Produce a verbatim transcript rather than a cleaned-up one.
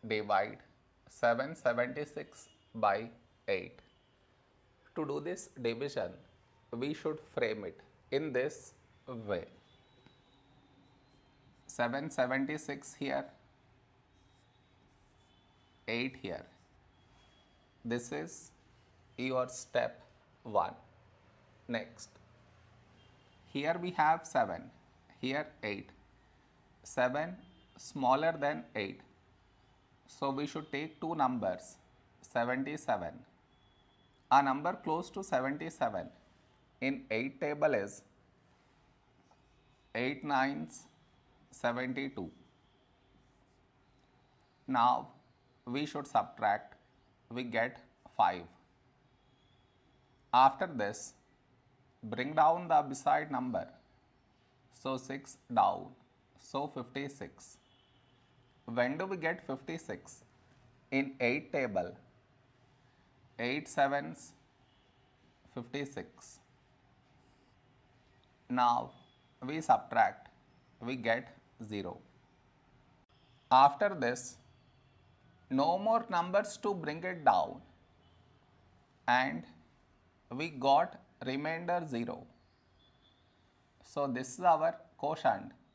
divide seven hundred seventy-six by eight. To do this division, we should frame it in this way. seven hundred seventy-six here, eight here. This is your step one. Next, here we have seven, here eight. seven smaller than eight. So we should take two numbers, seventy-seven. A number close to seventy-seven in eight table is eight nines seventy-two. Now we should subtract, we get five. After this, bring down the beside number. So six down, so fifty-six. When do we get fifty-six? In eight table, eight sevens, fifty-six. Now we subtract, we get zero. After this, no more numbers to bring it down, and we got remainder zero. So this is our quotient.